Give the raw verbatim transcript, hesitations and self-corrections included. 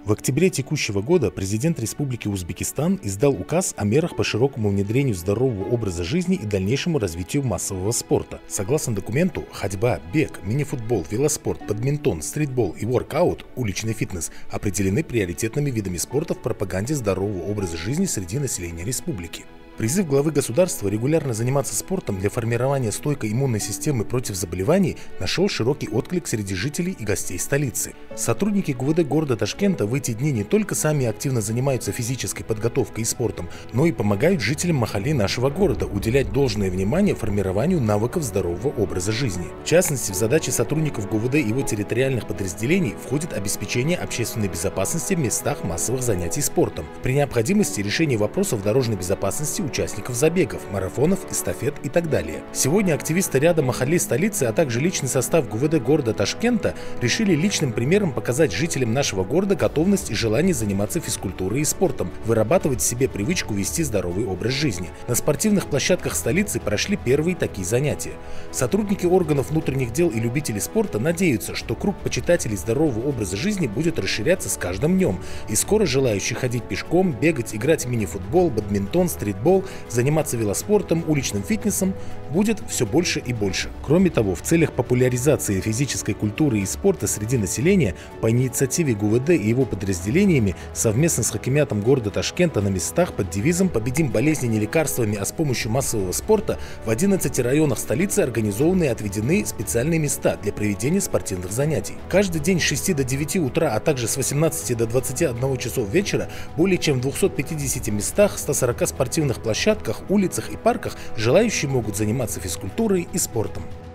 В октябре текущего года президент Республики Узбекистан издал указ о мерах по широкому внедрению здорового образа жизни и дальнейшему развитию массового спорта. Согласно документу, ходьба, бег, мини-футбол, велоспорт, бадминтон, стритбол и воркаут, уличный фитнес, определены приоритетными видами спорта в пропаганде здорового образа жизни среди населения республики. Призыв главы государства регулярно заниматься спортом для формирования стойкой иммунной системы против заболеваний нашел широкий отклик среди жителей и гостей столицы. Сотрудники ГУВД города Ташкента в эти дни не только сами активно занимаются физической подготовкой и спортом, но и помогают жителям махалли нашего города уделять должное внимание формированию навыков здорового образа жизни. В частности, в задачи сотрудников ГУВД и его территориальных подразделений входит обеспечение общественной безопасности в местах массовых занятий спортом, при необходимости решение вопросов дорожной безопасности участников забегов, марафонов, эстафет и так далее. Сегодня активисты ряда махаллей столицы, а также личный состав ГУВД города Ташкента решили личным примером показать жителям нашего города готовность и желание заниматься физкультурой и спортом, вырабатывать в себе привычку вести здоровый образ жизни. На спортивных площадках столицы прошли первые такие занятия. Сотрудники органов внутренних дел и любители спорта надеются, что круг почитателей здорового образа жизни будет расширяться с каждым днем, и скоро желающих ходить пешком, бегать, играть в мини-футбол, бадминтон, стритбол, заниматься велоспортом, уличным фитнесом будет все больше и больше. Кроме того, в целях популяризации физической культуры и спорта среди населения по инициативе ГУВД и его подразделениями совместно с хакимиатом города Ташкента на местах под девизом «Победим болезни не лекарствами, а с помощью массового спорта» в одиннадцати районах столицы организованы и отведены специальные места для проведения спортивных занятий. Каждый день с шести до девяти утра, а также с восемнадцати до двадцати одного часов вечера более чем в двухстах пятидесяти местах, ста сорока спортивных площадках, улицах и парках желающие могут заниматься физкультурой и спортом.